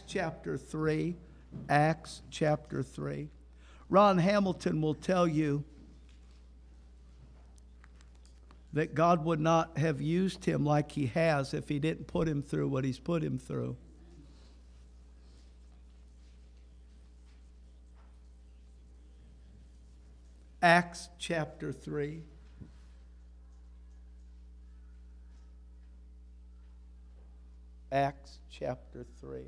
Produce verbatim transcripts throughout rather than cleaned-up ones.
chapter three. Acts chapter three. Ron Hamilton will tell you that God would not have used him like he has if he didn't put him through what he's put him through. Acts chapter three. Acts chapter three.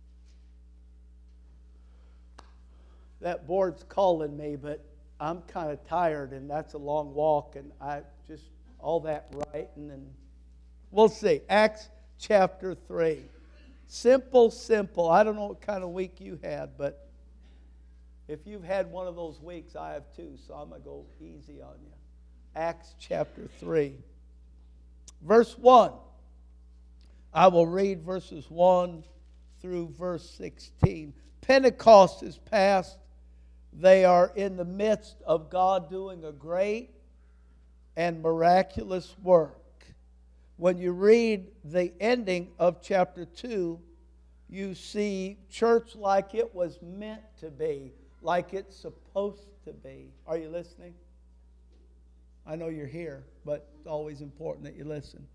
That board's calling me, but I'm kind of tired, and that's a long walk, and I just, all that writing, and we'll see. Acts chapter three. Simple, simple. I don't know what kind of week you had, but if you've had one of those weeks, I have too, so I'm going to go easy on you. Acts chapter three. Verse one. I will read verses one through verse sixteen. Pentecost is past. They are in the midst of God doing a great and miraculous work. When you read the ending of chapter two, you see church like it was meant to be, like it's supposed to be. Are you listening? I know you're here, but it's always important that you listen.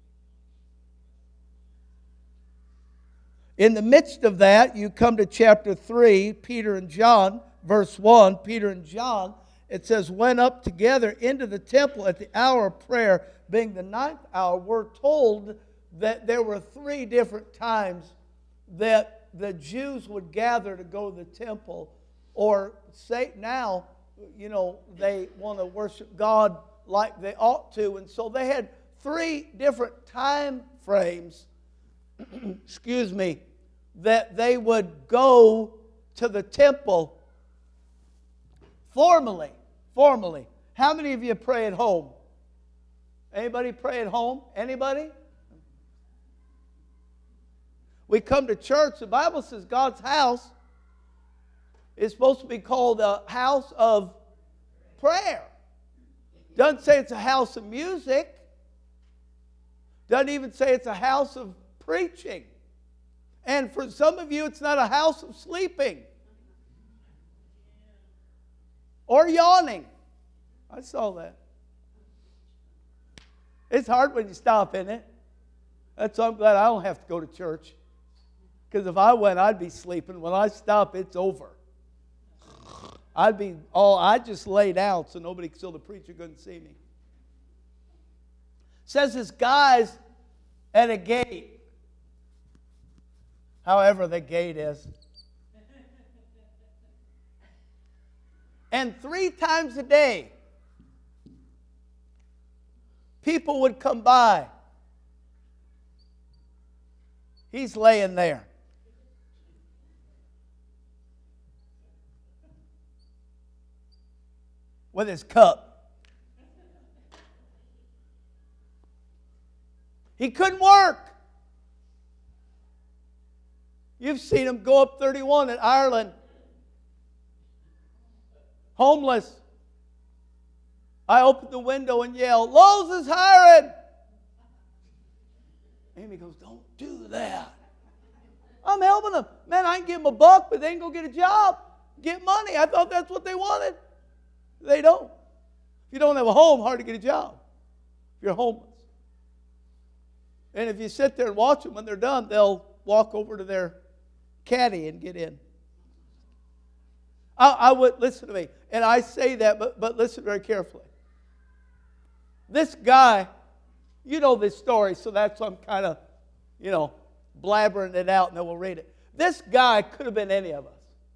In the midst of that, you come to chapter three, Peter and John, verse one. Peter and John, it says, went up together into the temple at the hour of prayer, being the ninth hour. We're told that there were three different times that the Jews would gather to go to the temple, or say now, you know, they want to worship God like they ought to. And so they had three different time frames, excuse me, that they would go to the temple formally. Formally. How many of you pray at home? Anybody pray at home? Anybody? We come to church. The Bible says God's house is supposed to be called a house of prayer. Doesn't say it's a house of music. Doesn't even say it's a house of preaching. And for some of you, it's not a house of sleeping or yawning. I saw that. It's hard when you stop, isn't it? That's why I'm glad I don't have to go to church. Because if I went, I'd be sleeping. When I stop, it's over. I'd be, oh, I'd just lay down so nobody, so the preacher couldn't see me. It says this guy's at a gate. However the gate is. And three times a day, people would come by. He's laying there. With his cup. He couldn't work. You've seen him go up thirty-one in Ireland. Homeless. I opened the window and yelled, Lowe's is hiring. Amy goes, don't do that. I'm helping them. Man, I can give them a buck, but they ain't going to get a job. Get money. I thought that's what they wanted. They don't. If you don't have a home, hard to get a job. If you're homeless. And if you sit there and watch them, when they're done, they'll walk over to their caddy and get in. I, I would, listen to me, and I say that, but, but listen very carefully. This guy, you know this story, so that's why I'm kind of, you know, blabbering it out, and then we'll read it. This guy could have been any of us.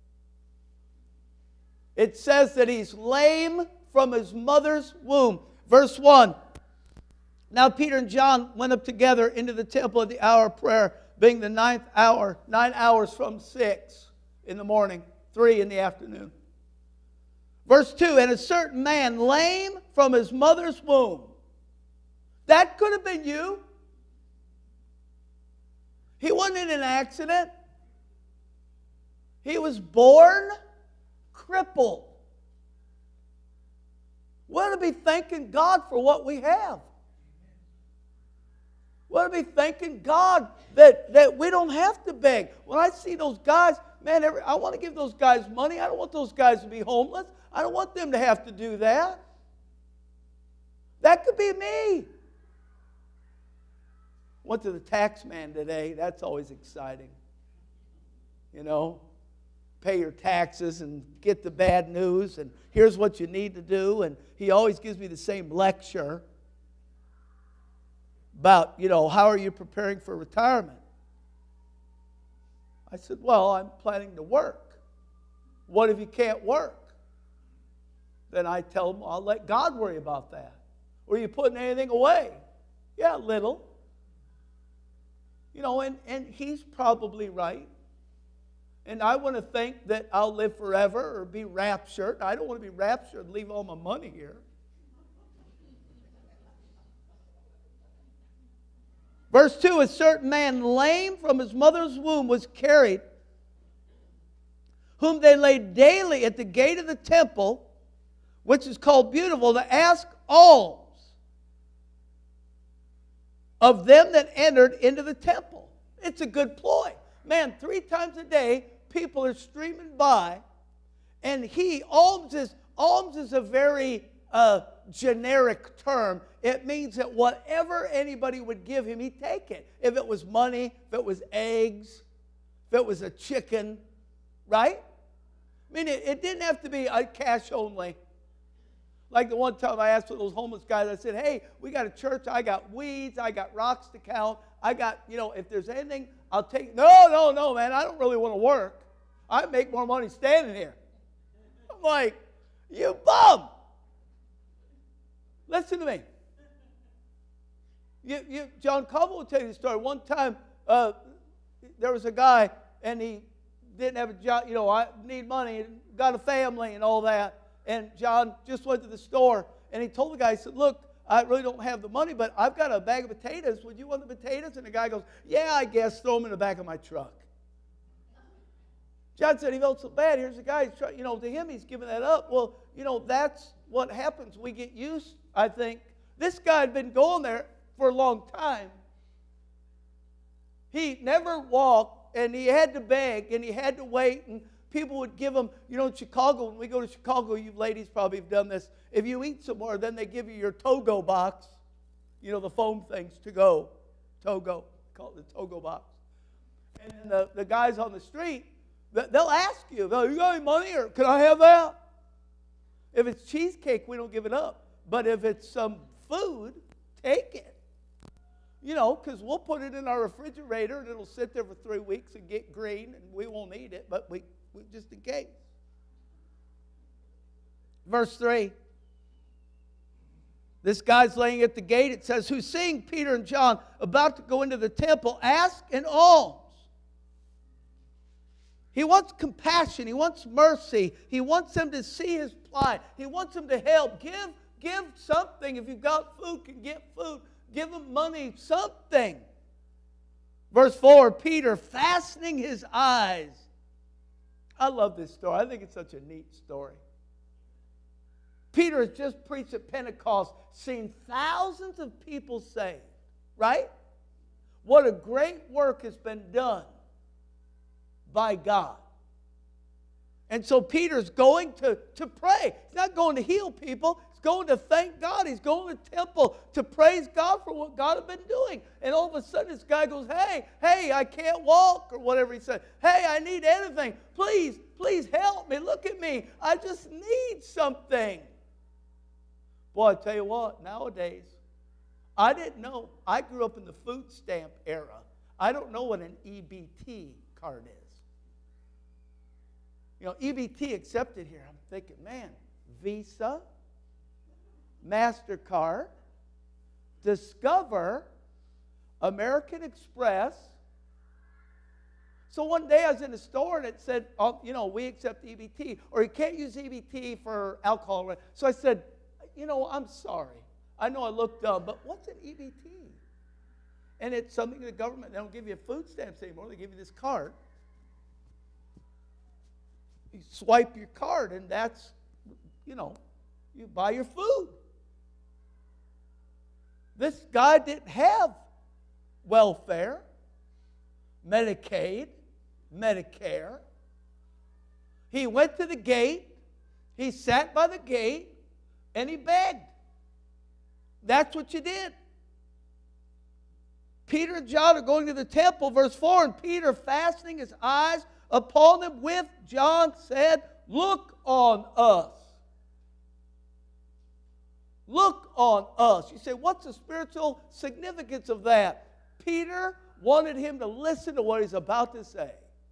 It says that he's lame from his mother's womb. Verse one. Now Peter and John went up together into the temple at the hour of prayer, being the ninth hour, nine hours from six in the morning, three in the afternoon. Verse two, and a certain man lame from his mother's womb. That could have been you. He wasn't in an accident. He was born crippled. We ought to be thanking God for what we have. We ought to be thanking God that, that we don't have to beg. When I see those guys, man, every, I want to give those guys money. I don't want those guys to be homeless. I don't want them to have to do that. That could be me. Went to the tax man today. That's always exciting. You know, pay your taxes and get the bad news, and here's what you need to do. And he always gives me the same lecture about, you know, how are you preparing for retirement? I said, well, I'm planning to work. What if you can't work? Then I tell him, I'll let God worry about that. Or are you putting anything away? Yeah, a little. You know, and, and he's probably right. And I want to think that I'll live forever or be raptured. I don't want to be raptured and leave all my money here. Verse two, a certain man lame from his mother's womb was carried, whom they laid daily at the gate of the temple, which is called Beautiful, to ask alms of them that entered into the temple. It's a good ploy. Man, three times a day, people are streaming by, and he, alms is, alms is a very uh, generic term. It means that whatever anybody would give him, he'd take it. If it was money, if it was eggs, if it was a chicken, right? I mean, it, it didn't have to be a cash only. Like the one time I asked for those homeless guys, I said, hey, we got a church, I got weeds, I got rocks to count, I got, you know, if there's anything, I'll take. No, no, no, man, I don't really want to work. I make more money standing here. I'm like, you bum. Listen to me. You, you, John Cobble will tell you the story. One time, uh, there was a guy, and he didn't have a job. You know, I need money, and got a family and all that. And John just went to the store, and he told the guy, he said, look, I really don't have the money, but I've got a bag of potatoes. Would you want the potatoes? And the guy goes, yeah, I guess. Throw them in the back of my truck. John said he felt so bad. Here's the guy, he's trying, you know, to him, he's giving that up. Well, you know, that's what happens. We get used, I think. This guy had been going there for a long time. He never walked, and he had to beg, and he had to wait, and people would give him, you know, in Chicago, when we go to Chicago, you ladies probably have done this. If you eat somewhere, then they give you your Togo box, you know, the foam things to go. Togo, call it the Togo box. And then the, the guys on the street, they'll ask you, oh, you got any money, or can I have that? If it's cheesecake, we don't give it up. But if it's some food, take it. You know, because we'll put it in our refrigerator, and it'll sit there for three weeks and get green, and we won't eat it, but we, we just in case. Verse three. This guy's laying at the gate. It says, who's seeing Peter and John about to go into the temple, ask an alms. He wants compassion. He wants mercy. He wants them to see his plight. He wants them to help. Give, give something. If you've got food, can get food. Give them money, something. Verse four, Peter fastening his eyes. I love this story. I think it's such a neat story. Peter has just preached at Pentecost, seen thousands of people saved, right? What a great work has been done by God. And so Peter's going to, to pray. He's not going to heal people. He's going to thank God. He's going to the temple to praise God for what God had been doing. And all of a sudden this guy goes, hey, hey, I can't walk, or whatever he said. Hey, I need anything. Please, please help me. Look at me. I just need something. Boy, I tell you what, nowadays, I didn't know. I grew up in the food stamp era. I don't know what an E B T card is. You know, E B T accepted here. I'm thinking, man, Visa, MasterCard, Discover, American Express. So one day I was in a store and it said, oh, you know, we accept E B T, or you can't use E B T for alcohol. So I said, you know, I'm sorry. I know I look dumb, but what's an E B T? And it's something the government, they don't give you food stamps anymore. They give you this card. You swipe your card, and that's, you know, you buy your food. This guy didn't have welfare, Medicaid, Medicare. He went to the gate, he sat by the gate, and he begged. That's what you did. Peter and John are going to the temple, verse four, and Peter, fastening his eyes upon them with John, said, "Look on us." Look on us. You say, what's the spiritual significance of that? Peter wanted him to listen to what he's about to say.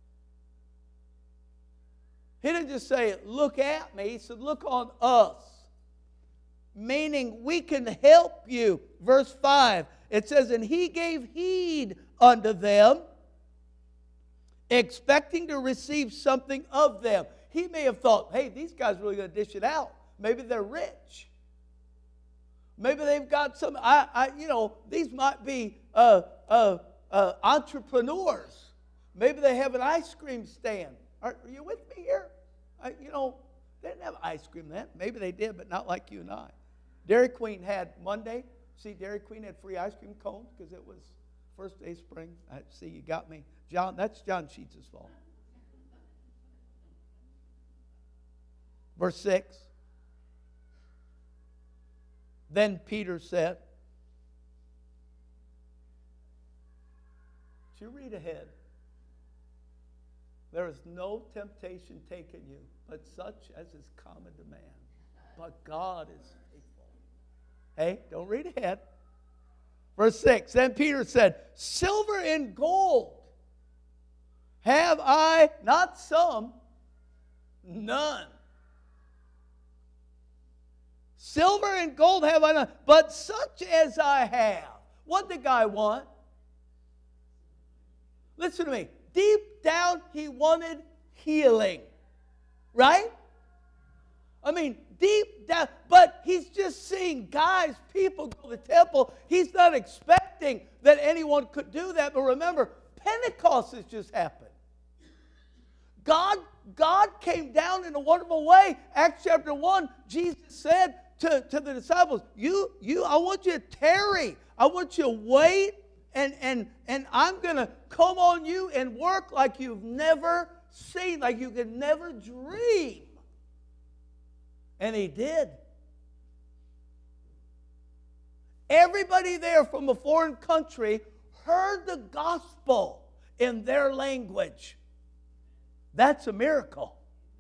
He didn't just say, look at me. He said, look on us. Meaning we can help you. Verse five, it says, and he gave heed unto them, expecting to receive something of them. He may have thought, hey, these guys are really going to dish it out. Maybe they're rich. Maybe they've got some, I, I, you know, these might be uh, uh, uh, entrepreneurs. Maybe they have an ice cream stand. Are, are you with me here? I, you know, they didn't have ice cream then. Maybe they did, but not like you and I. Dairy Queen had Monday. See, Dairy Queen had free ice cream cones because it was first day of spring. I see, you got me. John, that's John Sheets' fault. Verse six. Then Peter said, should you read ahead? There is no temptation taken you, but such as is common to man. But God is faithful. Hey, don't read ahead. Verse six, then Peter said, silver and gold have I, not some, none. Silver and gold have I none, but such as I have. What did the guy want? Listen to me. Deep down, he wanted healing. Right? I mean, deep down. But he's just seeing guys, people go to the temple. He's not expecting that anyone could do that. But remember, Pentecost has just happened. God, God came down in a wonderful way. Acts chapter one, Jesus said to, to the disciples, you, you, I want you to tarry. I want you to wait. And, and, and I'm going to come on you and work like you've never seen, like you could never dream. And he did. Everybody there from a foreign country heard the gospel in their language. That's a miracle.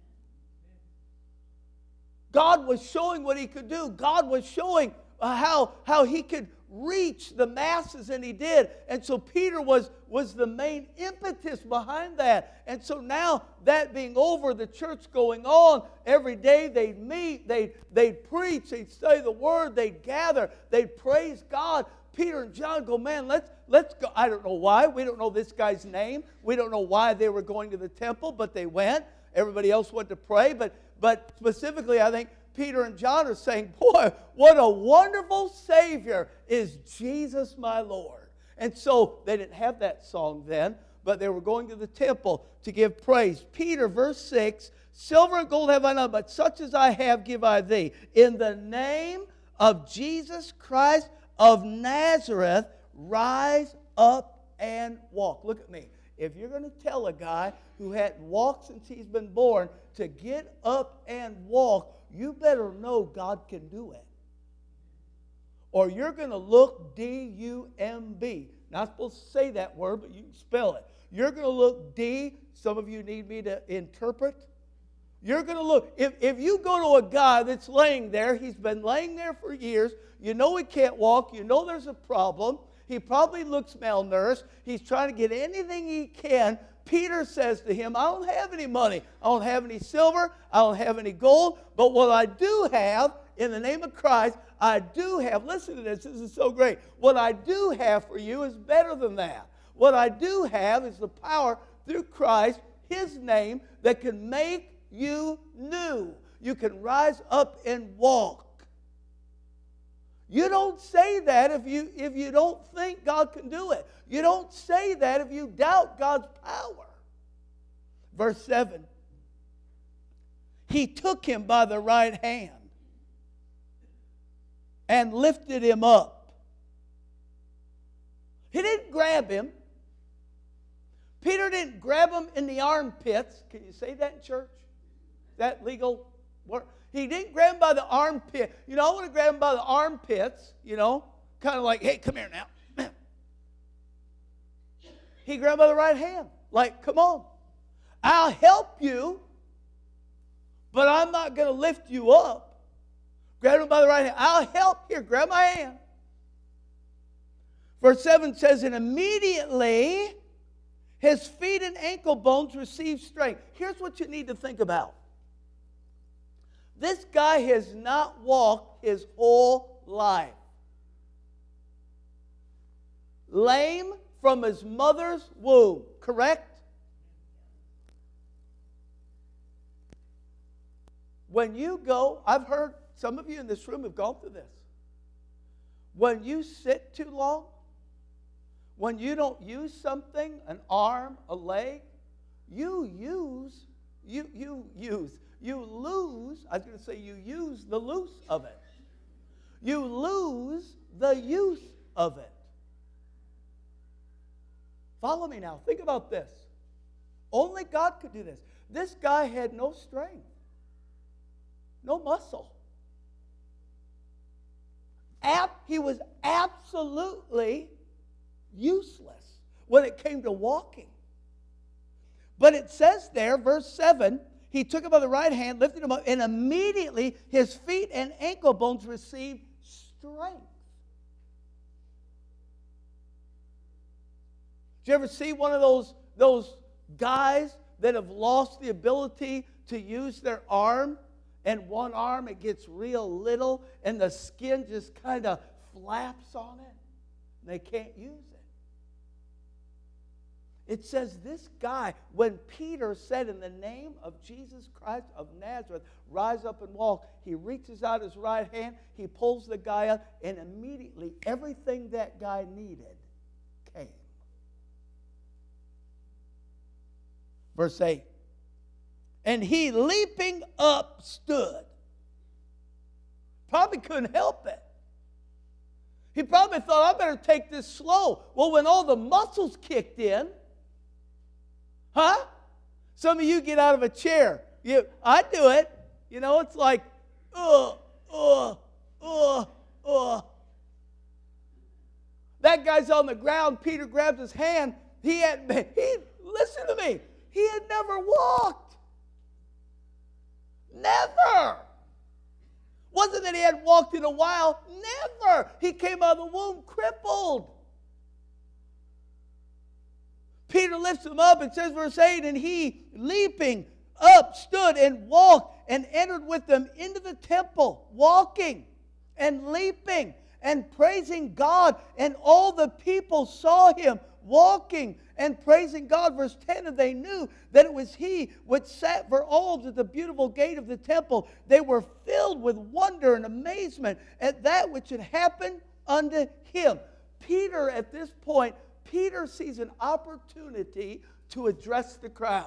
God was showing what he could do. God was showing uh, how, how he could reach the masses, and he did. And so Peter was, was the main impetus behind that. And so now, that being over, the church going on, every day they'd meet, they'd, they'd preach, they'd study the Word, they'd gather, they'd praise God. Peter and John go, man, let's, let's go. I don't know why. We don't know this guy's name. We don't know why they were going to the temple, but they went. Everybody else went to pray. But, but specifically, I think Peter and John are saying, boy, what a wonderful Savior is Jesus my Lord. And so they didn't have that song then, but they were going to the temple to give praise. Peter, verse six, silver and gold have I none, but such as I have give I thee. In the name of Jesus Christ of Nazareth, rise up and walk. Look at me. If you're going to tell a guy who hadn't walked since he's been born to get up and walk, you better know God can do it. Or you're going to look D U M B. Not supposed to say that word, but you can spell it. You're going to look D. Some of you need me to interpret. You're going to look. If, if you go to a guy that's laying there, he's been laying there for years. You know he can't walk. You know there's a problem. He probably looks malnourished. He's trying to get anything he can. Peter says to him, I don't have any money. I don't have any silver. I don't have any gold. But what I do have, in the name of Christ, I do have, listen to this, this is so great. What I do have for you is better than that. What I do have is the power through Christ, His name, that can make you new. You can rise up and walk. You don't say that if you, if you don't think God can do it. You don't say that if you doubt God's power. Verse seven. He took him by the right hand and lifted him up. He didn't grab him. Peter didn't grab him in the armpits. Can you say that in church? Is that legal word? He didn't grab him by the armpit. You know, I want to grab him by the armpits, you know, kind of like, hey, come here now. He grabbed by the right hand. Like, come on. I'll help you, but I'm not going to lift you up. Grab him by the right hand. I'll help. Here, grab my hand. Verse seven says, and immediately his feet and ankle bones received strength. Here's what you need to think about. This guy has not walked his whole life. Lame from his mother's womb, correct? When you go, I've heard some of you in this room have gone through this. When you sit too long, when you don't use something, an arm, a leg, you use, you, you use, you lose, I was going to say you use the loose of it. You lose the use of it. Follow me now. Think about this. Only God could do this. This guy had no strength, no muscle. Ab- he was absolutely useless when it came to walking. But it says there, verse seven, he took him by the right hand, lifted him up, and immediately his feet and ankle bones received strength. Did you ever see one of those, those guys that have lost the ability to use their arm? And one arm, it gets real little, and the skin just kind of flaps on it. And they can't use it. It says this guy, when Peter said, in the name of Jesus Christ of Nazareth, rise up and walk, he reaches out his right hand, he pulls the guy up, and immediately everything that guy needed came. Verse eight. And he, leaping up, stood. Probably couldn't help it. He probably thought, I better take this slow. Well, when all the muscles kicked in, huh? Some of you get out of a chair. You, I do it. You know, it's like, ugh, ugh, ugh, ugh. That guy's on the ground. Peter grabs his hand. He had, he, listen to me. He had never walked. Never. Wasn't that he had walked in a while? Never. He came out of the womb crippled. Peter lifts him up. It says verse eight, and he, leaping up, stood and walked and entered with them into the temple, walking and leaping and praising God. And all the people saw him walking and praising God. Verse ten, and they knew that it was he which sat for alms at the beautiful gate of the temple. They were filled with wonder and amazement at that which had happened unto him. Peter, at this point, Peter sees an opportunity to address the crowd.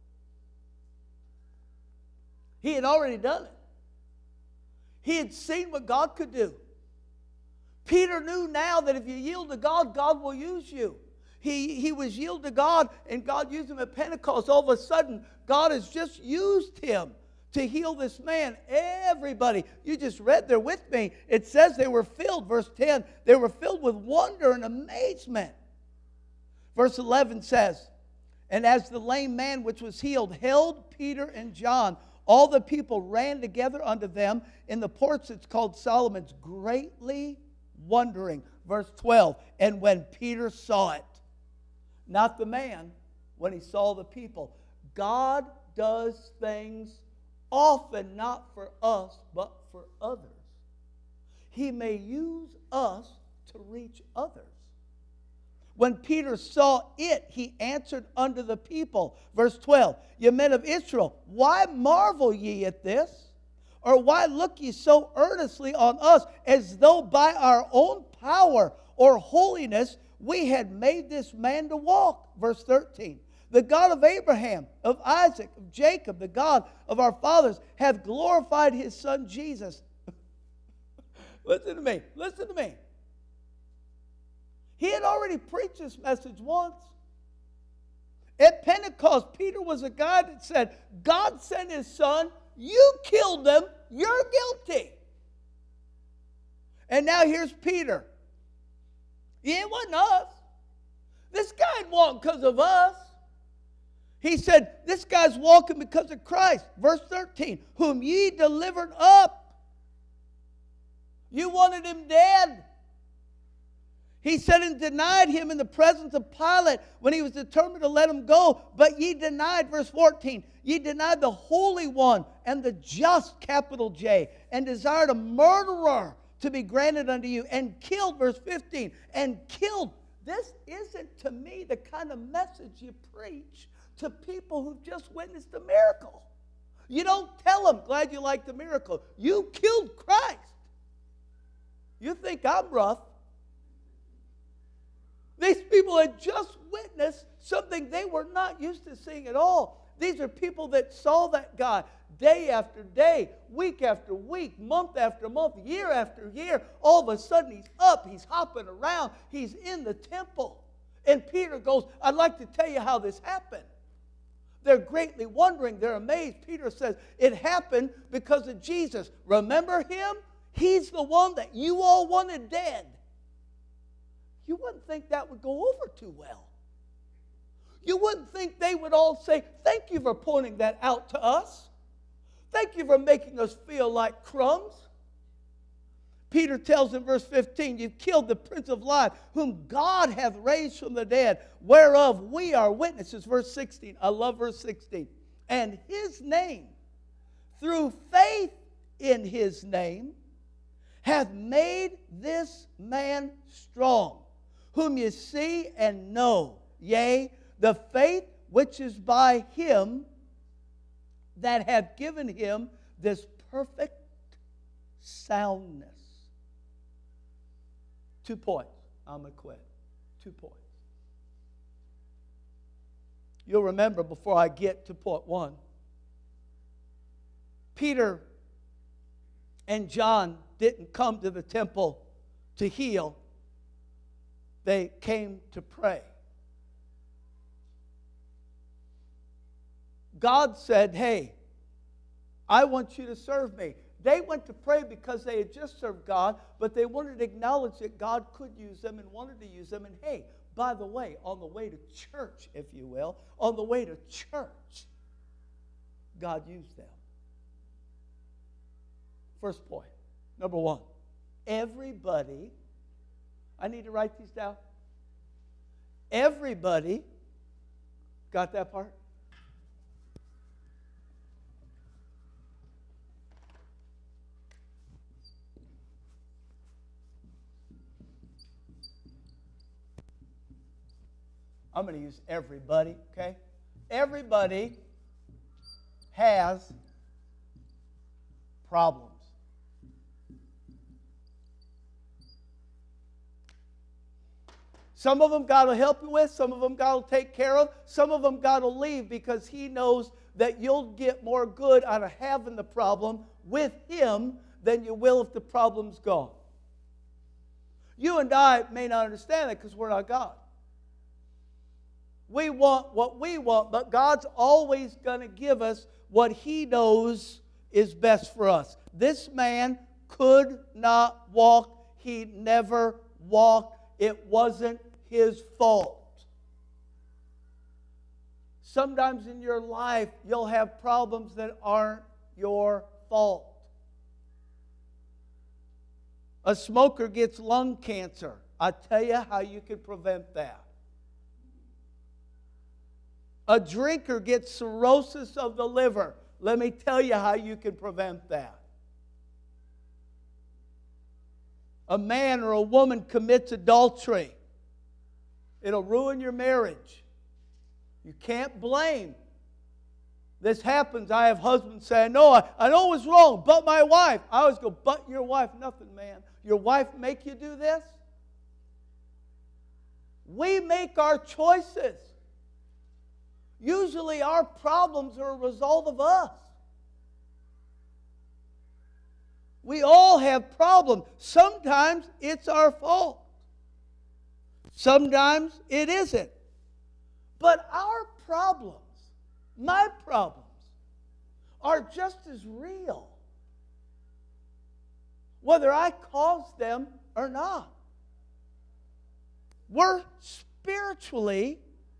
He had already done it. He had seen what God could do. Peter knew now that if you yield to God, God will use you. He, he was yielded to God, and God used him at Pentecost. All of a sudden, God has just used him to heal this man. Everybody, you just read there with me. It says they were filled, verse ten, they were filled with wonder and amazement. Verse eleven says, and as the lame man which was healed held Peter and John, all the people ran together unto them in the porch that's called Solomon's, greatly wondering. Verse twelve, and when Peter saw it, not the man, when he saw the people. God does things often not for us, but for others. He may use us to reach others. When Peter saw it, he answered unto the people. Verse twelve, ye men of Israel, why marvel ye at this? Or why look ye so earnestly on us, as though by our own power or holiness we had made this man to walk? Verse thirteen, the God of Abraham, of Isaac, of Jacob, the God of our fathers, hath glorified his son Jesus. Listen to me. Listen to me. He had already preached this message once. At Pentecost, Peter was a guy that said, God sent his son, you killed them, you're guilty. And now here's Peter. Yeah, it wasn't us. This guy walked because of us. He said, this guy's walking because of Christ. Verse thirteen, whom ye delivered up. You wanted him dead. He said and denied him in the presence of Pilate when he was determined to let him go. But ye denied, verse fourteen, ye denied the Holy One and the just, capital J, and desired a murderer to be granted unto you, and killed, verse fifteen, and killed. This isn't to me the kind of message you preach to people who've just witnessed a miracle. You don't tell them, glad you like the miracle. You killed Christ. You think I'm rough. These people had just witnessed something they were not used to seeing at all. These are people that saw that guy day after day, week after week, month after month, year after year. All of a sudden he's up, he's hopping around, he's in the temple. And Peter goes, I'd like to tell you how this happened. They're greatly wondering, they're amazed. Peter says, it happened because of Jesus. Remember him? He's the one that you all wanted dead. You wouldn't think that would go over too well. You wouldn't think they would all say, thank you for pointing that out to us. Thank you for making us feel like crumbs. Peter tells in verse fifteen, you've killed the Prince of Life, whom God hath raised from the dead, whereof we are witnesses. Verse sixteen, I love verse sixteen. And his name, through faith in his name, hath made this man strong, whom you see and know, yea, the faith which is by him that hath given him this perfect soundness. Two points. I'm going to quit. Two points. You'll remember before I get to point one, Peter and John didn't come to the temple to heal. They came to pray. God said, hey, I want you to serve me. They went to pray because they had just served God, but they wanted to acknowledge that God could use them and wanted to use them. And hey, by the way, on the way to church, if you will, on the way to church, God used them. First point, number one, everybody, I need to write these down. Everybody, got that part? I'm going to use everybody, okay? Everybody has problems. Some of them God will help you with. Some of them God will take care of. Some of them God will leave because he knows that you'll get more good out of having the problem with him than you will if the problem's gone. You and I may not understand that because we're not God. We want what we want, but God's always going to give us what he knows is best for us. This man could not walk. He never walked. It wasn't his fault. Sometimes in your life, you'll have problems that aren't your fault. A smoker gets lung cancer. I tell you how you can prevent that. A drinker gets cirrhosis of the liver. Let me tell you how you can prevent that. A man or a woman commits adultery. It'll ruin your marriage. You can't blame. This happens. I have husbands saying, no, I, I know it was wrong, but my wife. I always go, but your wife. Nothing, man. Your wife make you do this? We make our choices. Usually our problems are a result of us. We all have problems. Sometimes it's our fault. Sometimes it isn't. But our problems, my problems, are just as real, whether I caused them or not. We're spiritually,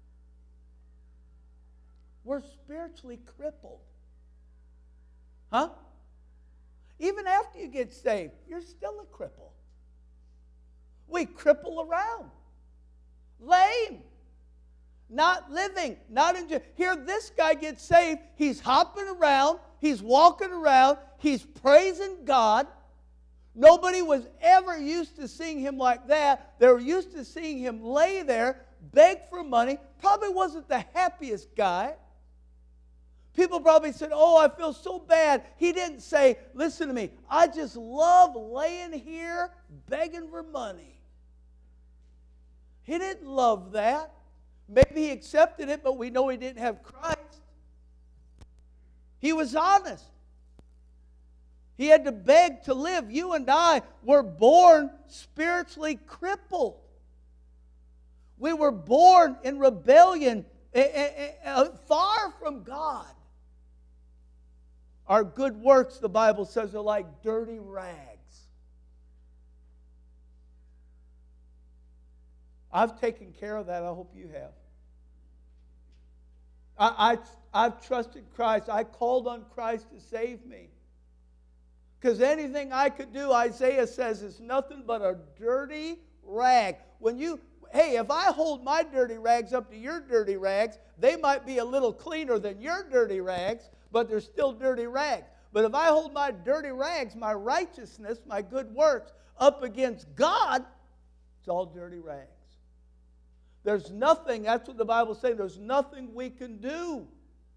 we're spiritually crippled. Huh? Even after you get saved, you're still a cripple. We cripple around. Lame. Not living. Not enjoying. Here, this guy gets saved. He's hopping around. He's walking around. He's praising God. Nobody was ever used to seeing him like that. They were used to seeing him lay there, beg for money. Probably wasn't the happiest guy. People probably said, oh, I feel so bad. He didn't say, listen to me, I just love laying here begging for money. He didn't love that. Maybe he accepted it, but we know he didn't have Christ. He was honest. He had to beg to live. You and I were born spiritually crippled. We were born in rebellion, far from God. Our good works, the Bible says, are like dirty rags. I've taken care of that. I hope you have. I, I, I've trusted Christ. I called on Christ to save me. Because anything I could do, Isaiah says, is nothing but a dirty rag. When you, hey, if I hold my dirty rags up to your dirty rags, they might be a little cleaner than your dirty rags, but they're still dirty rags. But if I hold my dirty rags, my righteousness, my good works, up against God, it's all dirty rags. There's nothing, that's what the Bible says, there's nothing we can do.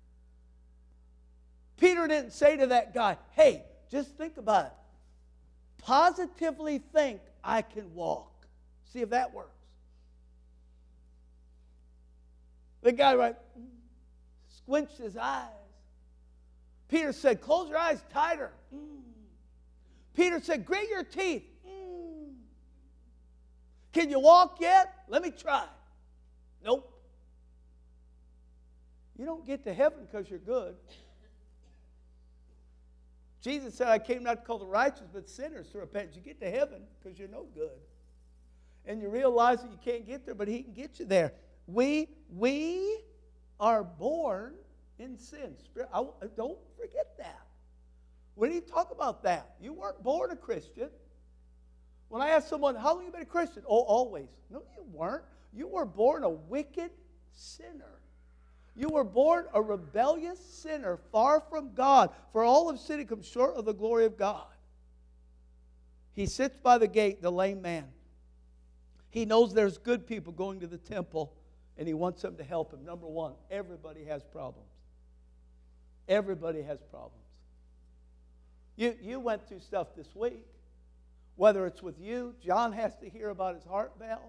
Peter didn't say to that guy, hey, just think about it. Positively think I can walk. See if that works. The guy right squinched his eyes. Peter said, close your eyes tighter. Mm. Peter said, grit your teeth. Mm. Can you walk yet? Let me try. Nope. You don't get to heaven because you're good. Jesus said, I came not to call the righteous, but sinners to repent. You get to heaven because you're no good. And you realize that you can't get there, but he can get you there. We, we are born in sin. Spirit, I, don't forget that. We need to talk about that. You weren't born a Christian. When I ask someone, how long have you been a Christian? Oh, always. No, you weren't. You were born a wicked sinner. You were born a rebellious sinner, far from God. For all of sin comes short of the glory of God. He sits by the gate, the lame man. He knows there's good people going to the temple, and he wants them to help him. Number one, everybody has problems. Everybody has problems. You, you went through stuff this week. Whether it's with you, John has to hear about his heart valve.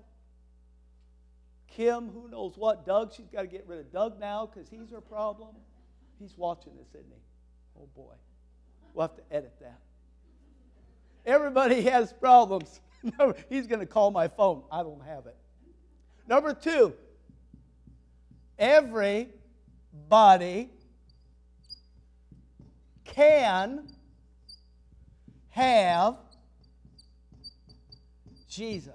Kim, who knows what? Doug, she's got to get rid of Doug now because he's her problem. He's watching this, isn't he? Oh, boy. We'll have to edit that. Everybody has problems. He's going to call my phone. I don't have it. Number two, everybody can have Jesus.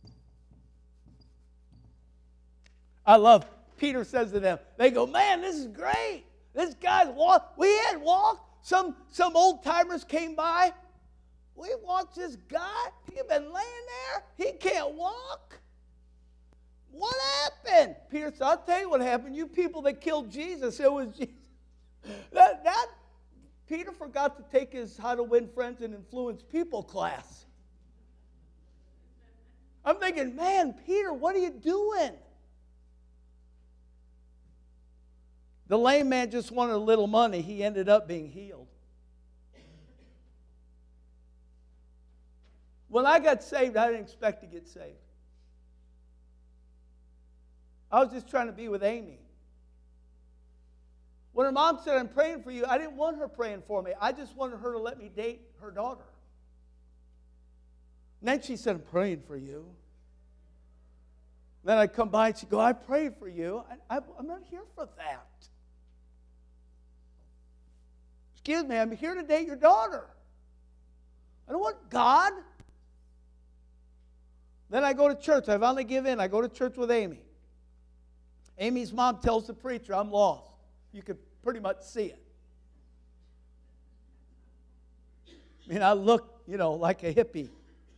I love, Peter says to them, they go, man, this is great. This guy's walk. We had walked. Some, some old timers came by. We watched this guy. He's been laying there. He can't walk. What happened? Peter said, I'll tell you what happened. You people that killed Jesus, it was Jesus. That, that, Peter forgot to take his How to Win Friends and Influence People class. I'm thinking, man, Peter, what are you doing? The lame man just wanted a little money. He ended up being healed. When I got saved, I didn't expect to get saved. I was just trying to be with Amy. When her mom said, I'm praying for you, I didn't want her praying for me. I just wanted her to let me date her daughter. And then she said, I'm praying for you. Then I'd come by and she'd go, I prayed for you. I, I, I'm not here for that. Excuse me, I'm here to date your daughter. I don't want God. Then I go to church. I finally give in. I go to church with Amy. Amy's mom tells the preacher, I'm lost. You could pretty much see it. I mean, I look, you know, like a hippie.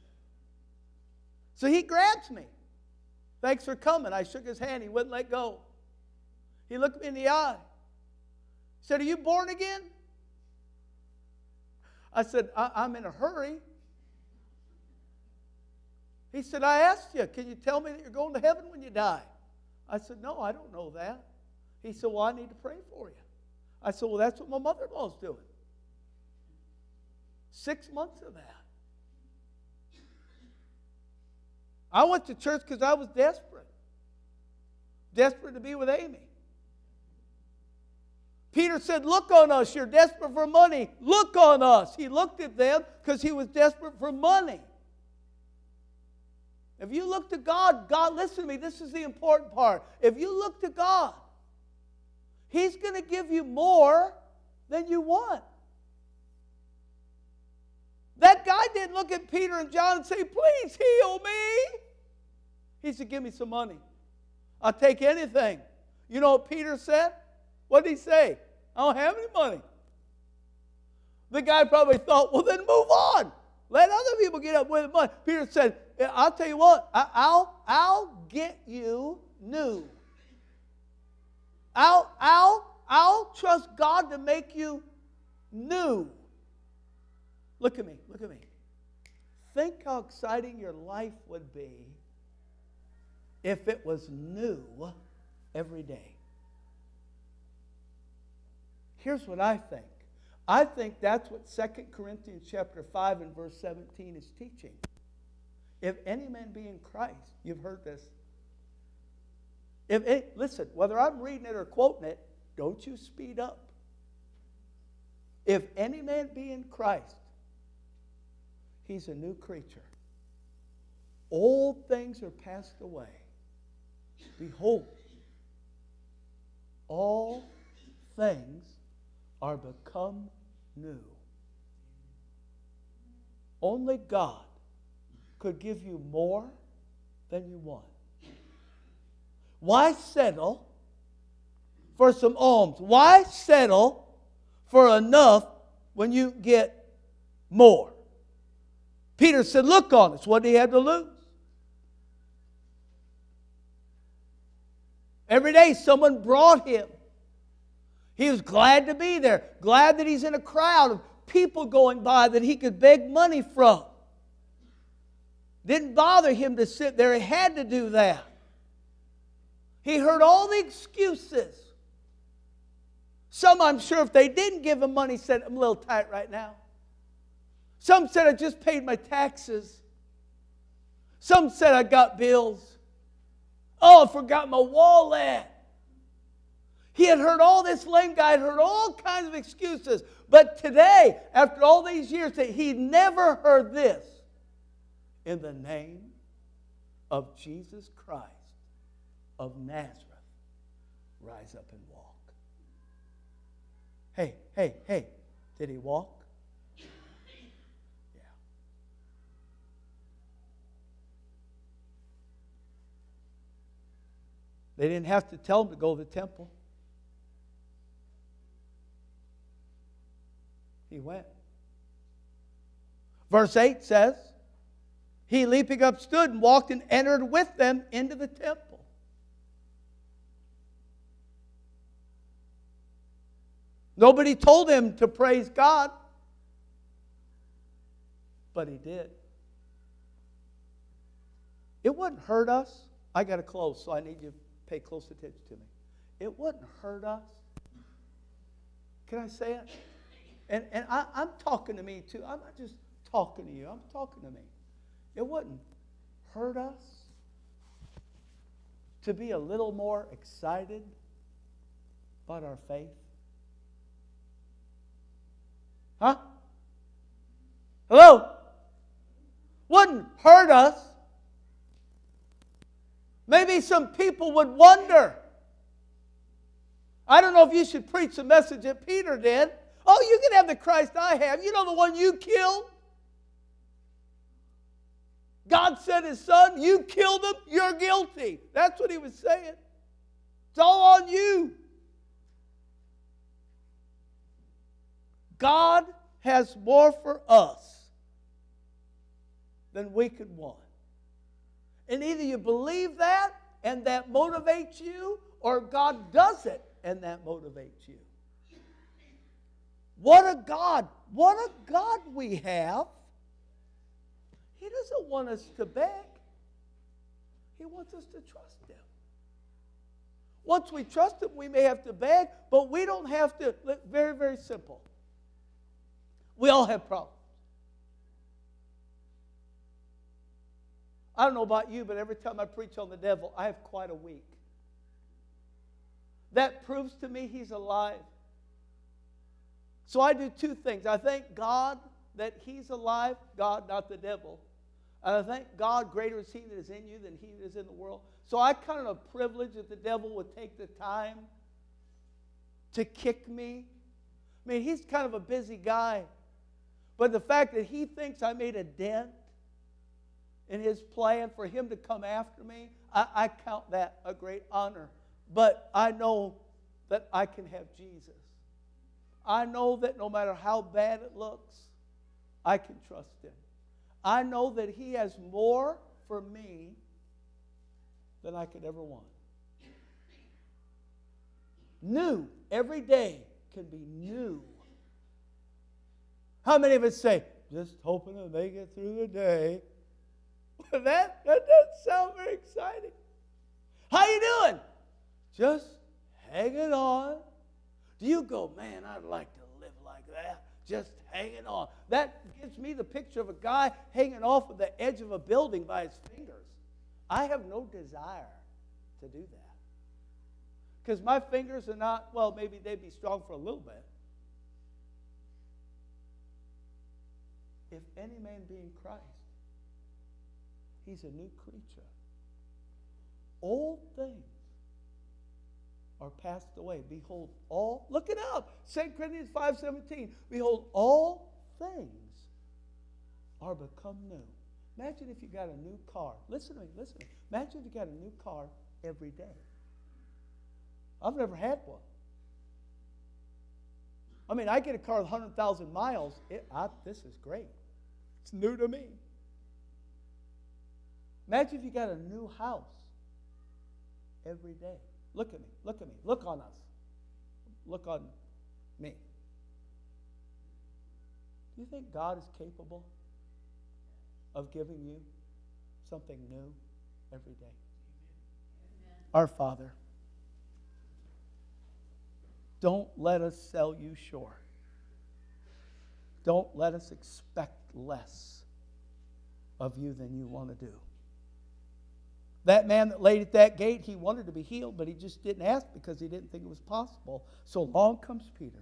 So he grabs me. Thanks for coming. I shook his hand. He wouldn't let go. He looked me in the eye. He said, are you born again? I said, I- I'm in a hurry. He said, I asked you, can you tell me that you're going to heaven when you die? I said, no, I don't know that. He said, well, I need to pray for you. I said, well, that's what my mother-in-law's doing. Six months of that. I went to church because I was desperate. Desperate to be with Amy. Peter said, look on us. You're desperate for money. Look on us. He looked at them because he was desperate for money. If you look to God, God, listen to me, this is the important part. If you look to God, He's going to give you more than you want. That guy didn't look at Peter and John and say, please heal me. He said, give me some money. I'll take anything. You know what Peter said? What did he say? I don't have any money. The guy probably thought, well, then move on. Let other people get up with money. Peter said, I'll tell you what, I, I'll, I'll get you new. I'll, I'll, I'll trust God to make you new. Look at me, look at me. Think how exciting your life would be if it was new every day. Here's what I think. I think that's what Second Corinthians chapter five and verse seventeen is teaching. If any man be in Christ, you've heard this. If it, listen, whether I'm reading it or quoting it, don't you speed up. If any man be in Christ, he's a new creature. Old things are passed away. Behold, all things are become new. Only God could give you more than you want. Why settle for some alms? Why settle for enough when you get more? Peter said, look on us. What did he have to lose? Every day someone brought him. He was glad to be there. Glad that he's in a crowd of people going by that he could beg money from. Didn't bother him to sit there. He had to do that. He heard all the excuses. Some, I'm sure, if they didn't give him money, said, I'm a little tight right now. Some said, I just paid my taxes. Some said, I got bills. Oh, I forgot my wallet. He had heard all this, lame guy had heard all kinds of excuses. But today, after all these years, he never heard this. In the name of Jesus Christ of Nazareth, rise up and walk. Hey, hey, hey, did he walk? Yeah. They didn't have to tell him to go to the temple. He went. Verse eight says, he leaping up stood and walked and entered with them into the temple. Nobody told him to praise God, but he did. It wouldn't hurt us. I got to close, so I need you to pay close attention to me. It wouldn't hurt us. Can I say it? And, and I, I'm talking to me too. I'm not just talking to you. I'm talking to me. It wouldn't hurt us to be a little more excited about our faith. Huh? Hello? Wouldn't hurt us Maybe some people would wonder. I don't know if you should preach the message that Peter did. Oh, you can have the Christ I have. You know the one you killed? God sent His Son. You killed Him. You're guilty. That's what He was saying. It's all on you. God has more for us than we could want. And either you believe that and that motivates you, or God does it and that motivates you. What a God, what a God we have. He doesn't want us to beg. He wants us to trust Him. Once we trust Him, we may have to beg, but we don't have to. Very, very simple. We all have problems. I don't know about you, but every time I preach on the devil, I have quite a week. That proves to me he's alive. So I do two things. I thank God that He's alive, God, not the devil. And I thank God, greater is He that is in you than he that is in the world. So I count it a privilege that the devil would take the time to kick me. I mean, he's kind of a busy guy. But the fact that he thinks I made a dent in his plan for him to come after me, I, I count that a great honor. But I know that I can have Jesus. I know that no matter how bad it looks, I can trust Him. I know that He has more for me than I could ever want. New. Every day can be new. How many of us say, just hoping to make it through the day? that, that doesn't sound very exciting. How you doing? Just hanging on. Do you go, man, I'd like to live like that? Just hanging on. That gives me the picture of a guy hanging off of the edge of a building by his fingers. I have no desire to do that. Because my fingers are not, well, maybe they'd be strong for a little bit. If any man be in Christ, he's a new creature. Old things are passed away. Behold, all, look it up. Second Corinthians five seventeen. Behold, all things are become new. Imagine if you got a new car. Listen to me, listen to me. Imagine if you got a new car every day. I've never had one. I mean, I get a car with one hundred thousand miles. It, I, this is great. It's new to me. Imagine if you got a new house every day. Look at me. Look at me. Look on us. Look on me. Do you think God is capable of giving you something new every day? Amen. Our Father, don't let us sell you short. Don't let us expect less of you than you want to do. That man that laid at that gate, he wanted to be healed, but he just didn't ask because he didn't think it was possible. So along comes Peter.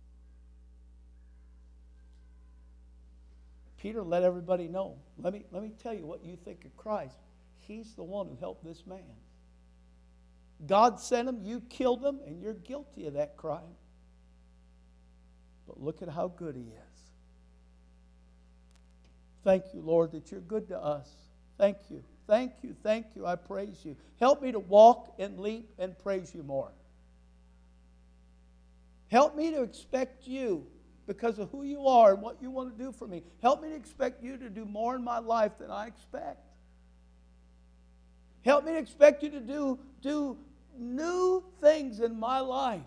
Peter let everybody know. Let me, let me tell you what you think of Christ. He's the one who helped this man. God sent him, you killed him, and you're guilty of that crime. But look at how good he is. Thank you, Lord, that you're good to us. Thank you. Thank you, thank you. I praise you. Help me to walk and leap and praise you more. Help me to expect you because of who you are and what you want to do for me. Help me to expect you to do more in my life than I expect. Help me to expect you to do, do new things in my life.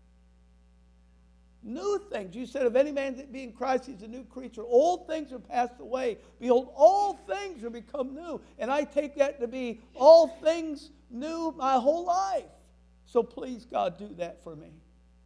New things. You said, if any man be in Christ, he's a new creature. Old things are passed away. Behold, all things are become new. And I take that to be all things new my whole life. So please, God, do that for me.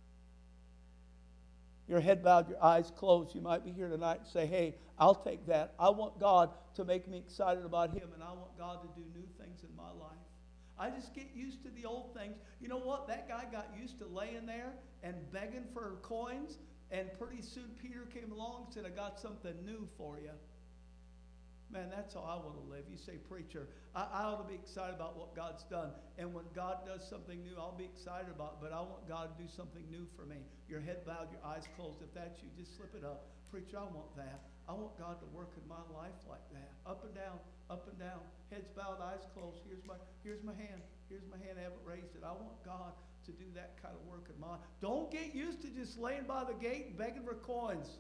Your head bowed, your eyes closed. You might be here tonight and say, hey, I'll take that. I want God to make me excited about Him, and I want God to do new things in my life. I just get used to the old things. You know what? That guy got used to laying there and begging for coins, and pretty soon Peter came along and said, I got something new for you. Man, that's how I want to live. You say, preacher, I, I ought to be excited about what God's done. And when God does something new, I'll be excited about it. But I want God to do something new for me. Your head bowed, your eyes closed. If that's you, just slip it up. Preacher, I want that. I want God to work in my life like that. Up and down, up and down. Heads bowed, eyes closed. Here's my, here's my hand. Here's my hand. I haven't raised it. I want God to do that kind of work in my life. Don't get used to just laying by the gate and begging for coins.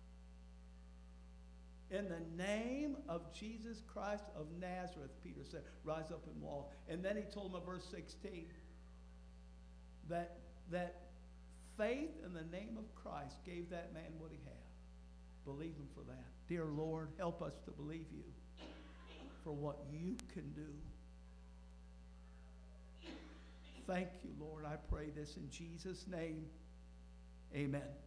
In the name of Jesus Christ of Nazareth, Peter said, rise up and walk. And then he told him in verse sixteen that, that faith in the name of Christ gave that man what he had. Believe him for that. Dear Lord, help us to believe you for what you can do. Thank you, Lord. I pray this in Jesus' name. Amen.